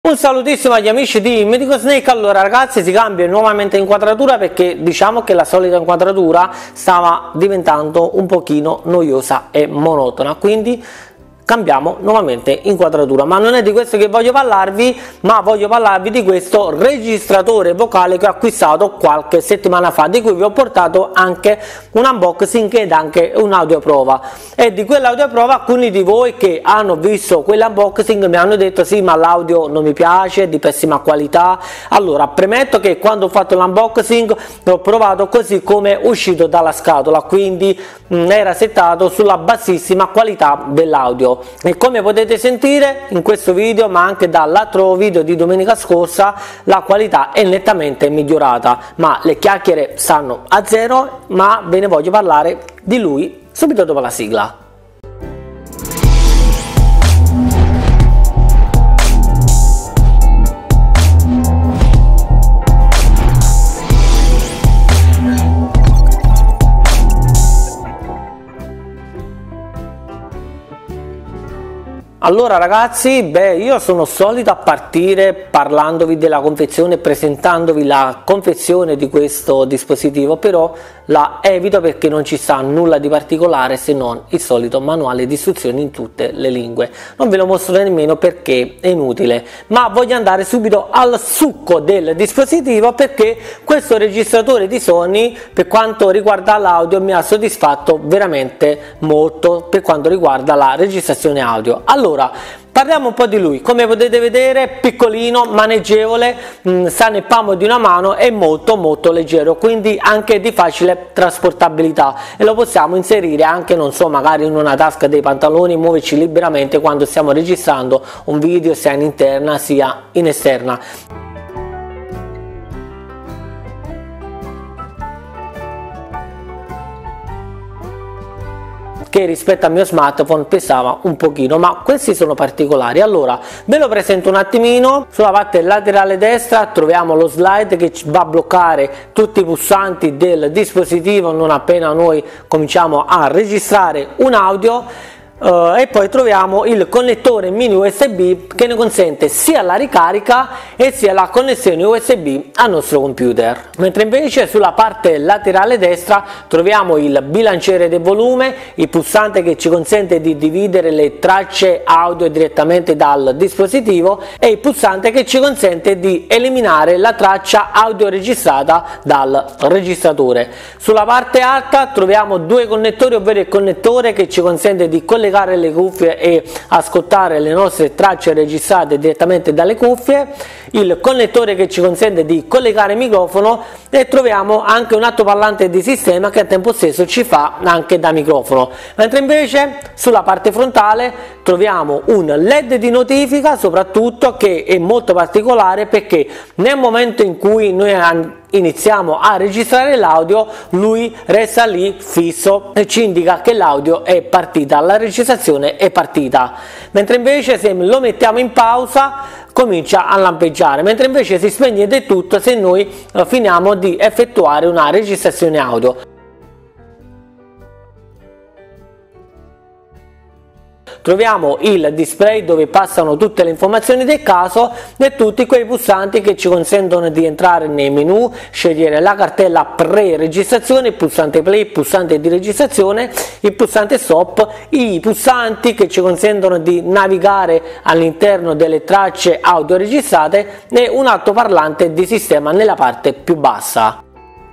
Un salutissimo agli amici di Medico Snake. Allora ragazzi, si cambia nuovamente inquadratura perché diciamo che la solita inquadratura stava diventando un pochino noiosa e monotona, quindi cambiamo nuovamente inquadratura. Ma non è di questo che voglio parlarvi, ma voglio parlarvi di questo registratore vocale che ho acquistato qualche settimana fa, di cui vi ho portato anche un unboxing ed anche un'audioprova. E di quell'audioprova alcuni di voi che hanno visto quell'unboxing mi hanno detto sì, ma l'audio non mi piace, è di pessima qualità. Allora premetto che quando ho fatto l'unboxing l'ho provato così come uscito dalla scatola, quindi era settato sulla bassissima qualità dell'audio. E come potete sentire in questo video, ma anche dall'altro video di domenica scorsa, la qualità è nettamente migliorata, ma le chiacchiere stanno a zero, ma ve ne voglio parlare di lui subito dopo la sigla. Allora ragazzi, io sono solito a partire parlandovi della confezione, presentandovi la confezione di questo dispositivo, però la evito perché non ci sta nulla di particolare se non il solito manuale di istruzioni in tutte le lingue. Non ve lo mostro nemmeno perché è inutile, ma voglio andare subito al succo del dispositivo, perché questo registratore di Sony per quanto riguarda l'audio mi ha soddisfatto veramente molto per quanto riguarda la registrazione audio. Allora, parliamo un po' di lui. Come potete vedere, piccolino, maneggevole, sta nel palmo di una mano, è molto leggero, quindi anche di facile trasportabilità, e lo possiamo inserire anche, non so, magari in una tasca dei pantaloni, muoverci liberamente quando stiamo registrando un video sia in interna sia in esterna. Che rispetto al mio smartphone pesava un pochino, ma questi sono particolari. Allora ve lo presento un attimino. Sulla parte laterale destra troviamo lo slide che va a bloccare tutti i pulsanti del dispositivo non appena noi cominciamo a registrare un audio. E poi troviamo il connettore mini USB che ne consente sia la ricarica e sia la connessione USB al nostro computer. Mentre invece sulla parte laterale destra troviamo il bilanciere del volume, il pulsante che ci consente di dividere le tracce audio direttamente dal dispositivo e il pulsante che ci consente di eliminare la traccia audio registrata dal registratore. Sulla parte alta troviamo due connettori, ovvero il connettore che ci consente di collegare le cuffie e ascoltare le nostre tracce registrate direttamente dalle cuffie, il connettore che ci consente di collegare il microfono, e troviamo anche un altoparlante di sistema che al tempo stesso ci fa anche da microfono. Mentre invece sulla parte frontale troviamo un LED di notifica, soprattutto, che è molto particolare perché nel momento in cui noi iniziamo a registrare l'audio, lui resta lì fisso e ci indica che l'audio è partita, la registrazione è partita. Mentre invece se lo mettiamo in pausa comincia a lampeggiare, mentre invece si spegne del tutto se noi finiamo di effettuare una registrazione audio. Troviamo il display dove passano tutte le informazioni del caso e tutti quei pulsanti che ci consentono di entrare nei menu, scegliere la cartella pre-registrazione, il pulsante play, il pulsante di registrazione, il pulsante stop, i pulsanti che ci consentono di navigare all'interno delle tracce audio registrate e un altoparlante di sistema nella parte più bassa.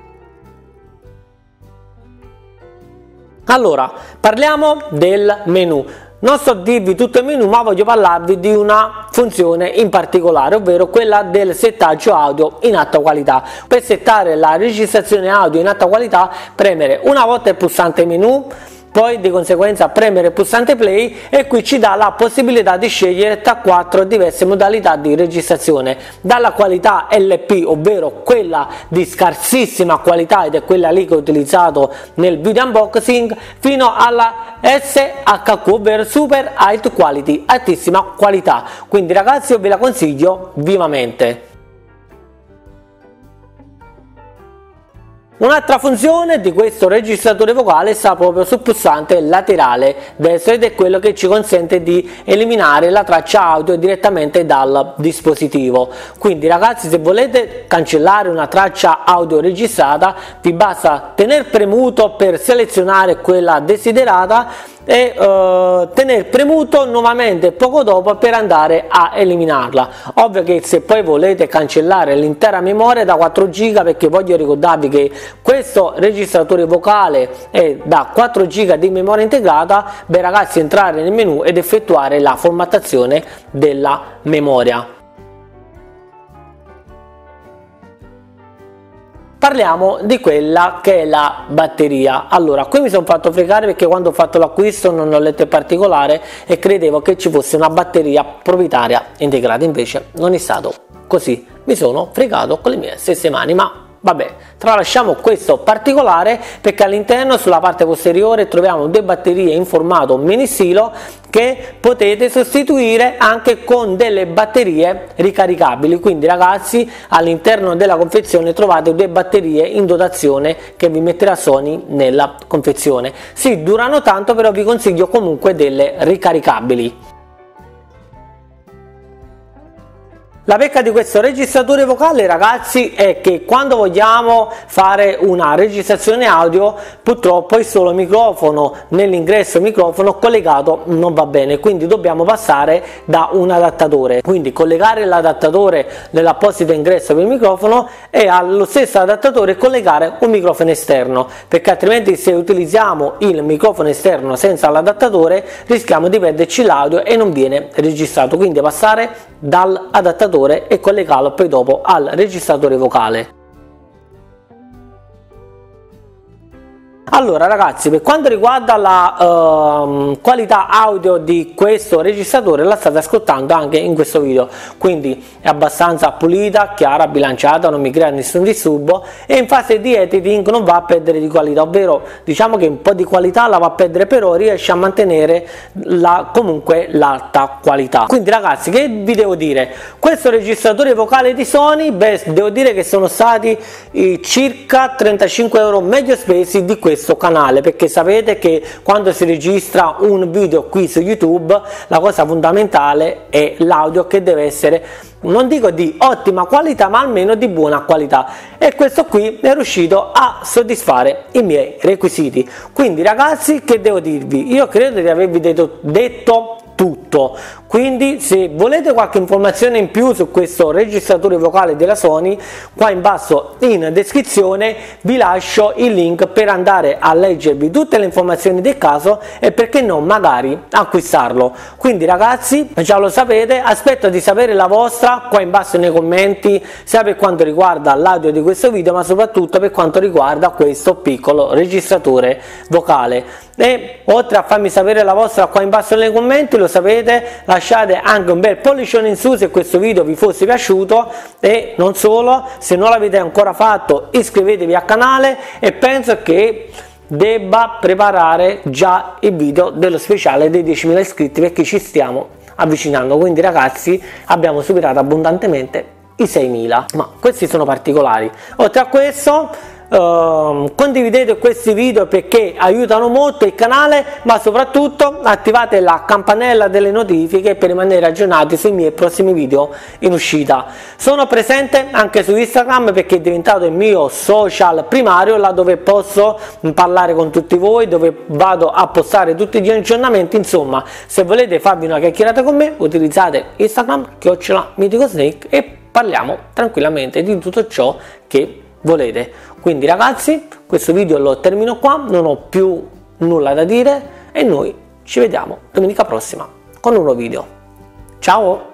Allora, parliamo del menu. Non sto a dirvi tutto il menu, ma voglio parlarvi di una funzione in particolare, ovvero quella del settaggio audio in alta qualità. Per settare la registrazione audio in alta qualità, premere una volta il pulsante menu, poi di conseguenza premere il pulsante play, e qui ci dà la possibilità di scegliere tra 4 diverse modalità di registrazione, dalla qualità LP, ovvero quella di scarsissima qualità, ed è quella lì che ho utilizzato nel video unboxing, fino alla SHQ, ovvero Super High Quality, altissima qualità. Quindi ragazzi, io ve la consiglio vivamente. Un'altra funzione di questo registratore vocale sta proprio sul pulsante laterale destro ed è quello che ci consente di eliminare la traccia audio direttamente dal dispositivo. Quindi ragazzi, se volete cancellare una traccia audio registrata vi basta tenere premuto per selezionare quella desiderata e tenere premuto nuovamente poco dopo per andare a eliminarla. Ovvio che se poi volete cancellare l'intera memoria da 4 giga, perché voglio ricordarvi che questo registratore vocale è da 4 giga di memoria integrata, beh ragazzi, entrare nel menu ed effettuare la formattazione della memoria. Parliamo di quella che è la batteria. Allora, qui mi sono fatto fregare perché quando ho fatto l'acquisto non ho letto il particolare e credevo che ci fosse una batteria proprietaria integrata, invece non è stato così. Mi sono fregato con le mie stesse mani, ma vabbè, tralasciamo questo particolare perché all'interno sulla parte posteriore troviamo due batterie in formato mini stilo che potete sostituire anche con delle batterie ricaricabili. Quindi ragazzi, all'interno della confezione trovate due batterie in dotazione che vi metterà Sony nella confezione. Sì, durano tanto, però vi consiglio comunque delle ricaricabili. La pecca di questo registratore vocale ragazzi è che quando vogliamo fare una registrazione audio purtroppo il solo microfono nell'ingresso microfono collegato non va bene, quindi dobbiamo passare da un adattatore. Quindi collegare l'adattatore nell'apposito ingresso per il microfono e allo stesso adattatore collegare un microfono esterno, perché altrimenti se utilizziamo il microfono esterno senza l'adattatore rischiamo di perderci l'audio e non viene registrato. Quindi passare dall'adattatore e collegarlo poi dopo al registratore vocale. Allora ragazzi, per quanto riguarda la qualità audio di questo registratore, la state ascoltando anche in questo video, quindi è abbastanza pulita, chiara, bilanciata, non mi crea nessun disturbo e in fase di editing non va a perdere di qualità, ovvero diciamo che un po' di qualità la va a perdere, però riesce a mantenere comunque l'alta qualità. Quindi ragazzi, che vi devo dire? Questo registratore vocale di Sony, beh, devo dire che sono stati circa 35 euro meglio spesi di questo canale, perché sapete che quando si registra un video qui su YouTube la cosa fondamentale è l'audio, che deve essere, non dico di ottima qualità, ma almeno di buona qualità, e questo qui è riuscito a soddisfare i miei requisiti. Quindi ragazzi, che devo dirvi? Io credo di avervi detto tutto, quindi se volete qualche informazione in più su questo registratore vocale della Sony, qua in basso in descrizione vi lascio il link per andare a leggervi tutte le informazioni del caso e perché no magari acquistarlo. Quindi ragazzi, già lo sapete, aspetto di sapere la vostra qua in basso nei commenti, sia per quanto riguarda l'audio di questo video ma soprattutto per quanto riguarda questo piccolo registratore vocale. E oltre a farmi sapere la vostra qua in basso nei commenti, lo sapete, lasciate anche un bel pollicione in su se questo video vi fosse piaciuto, e non solo, se non l'avete ancora fatto iscrivetevi al canale, e penso che debba preparare già il video dello speciale dei 10.000 iscritti, perché ci stiamo avvicinando. Quindi ragazzi, abbiamo superato abbondantemente i 6.000, ma questi sono particolari. Oltre a questo condividete questi video perché aiutano molto il canale, ma soprattutto attivate la campanella delle notifiche per rimanere aggiornati sui miei prossimi video in uscita. Sono presente anche su Instagram perché è diventato il mio social primario, là dove posso parlare con tutti voi, dove vado a postare tutti gli aggiornamenti. Insomma, se volete farvi una chiacchierata con me, utilizzate Instagram @MiticoSnake e parliamo tranquillamente di tutto ciò che volete. Quindi ragazzi, questo video lo termino qua, non ho più nulla da dire e noi ci vediamo domenica prossima con un nuovo video. Ciao!